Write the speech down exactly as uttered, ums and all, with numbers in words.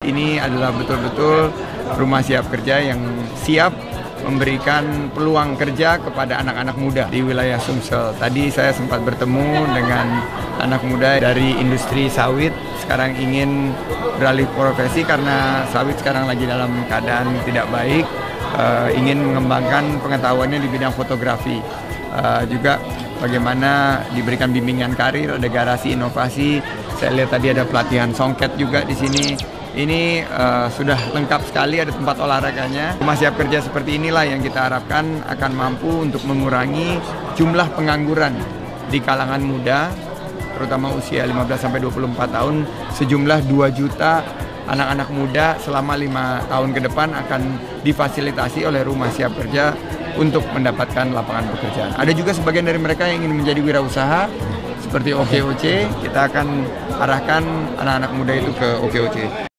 Ini adalah betul-betul rumah siap kerja yang siap memberikan peluang kerja kepada anak-anak muda di wilayah Sumsel. Tadi saya sempat bertemu dengan anak muda dari industri sawit, sekarang ingin beralih profesi karena sawit sekarang lagi dalam keadaan tidak baik, uh, ingin mengembangkan pengetahuannya di bidang fotografi. Uh, juga bagaimana diberikan bimbingan karir, ada garasi inovasi. Saya lihat tadi ada pelatihan songket juga di sini. Ini uh, sudah lengkap sekali, ada tempat olahraganya. Rumah siap kerja seperti inilah yang kita harapkan akan mampu untuk mengurangi jumlah pengangguran di kalangan muda, terutama usia lima belas sampai dua puluh empat tahun. Sejumlah dua juta anak-anak muda selama lima tahun ke depan akan difasilitasi oleh rumah siap kerja untuk mendapatkan lapangan pekerjaan. Ada juga sebagian dari mereka yang ingin menjadi wirausaha seperti O K O C. Kita akan arahkan anak-anak muda itu ke O K O C.